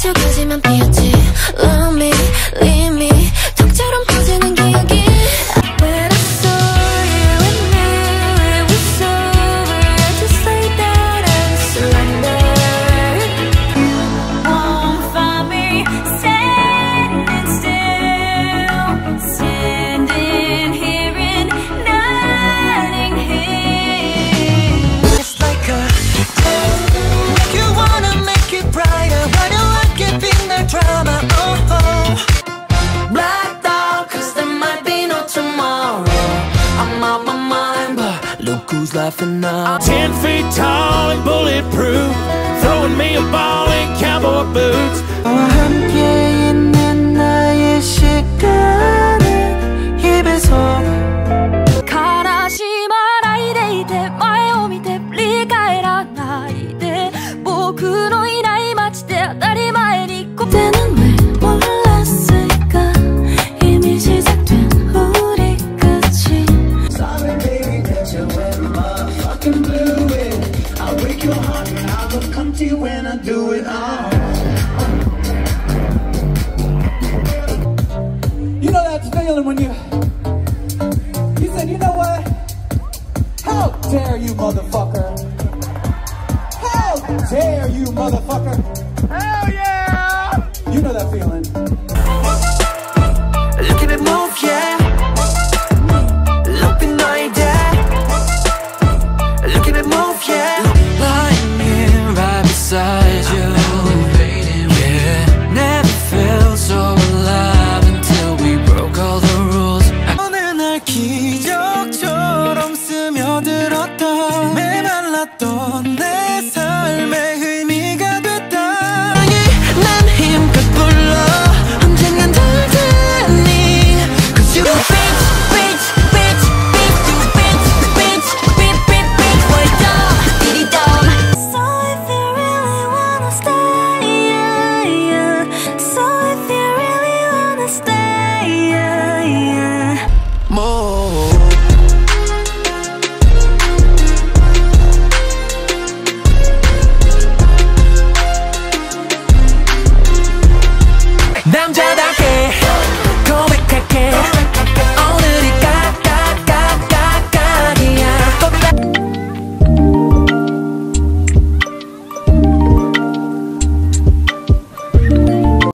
저까지만 피었지. Love me, leave me, 덕처럼 퍼지는 기억이. When I saw you and knew it was over, I just lay down and surrendered. Won't find me standing still, standing here in Notting Hill. It's like a you wanna make it brighter. Why do I keep in the drama? Oh, oh. Blacked out, cause there might be no tomorrow. I'm out my mind, but look who's laughing now. 10 feet tall and bulletproof, throwing me a ball in cowboy boots. Oh, I had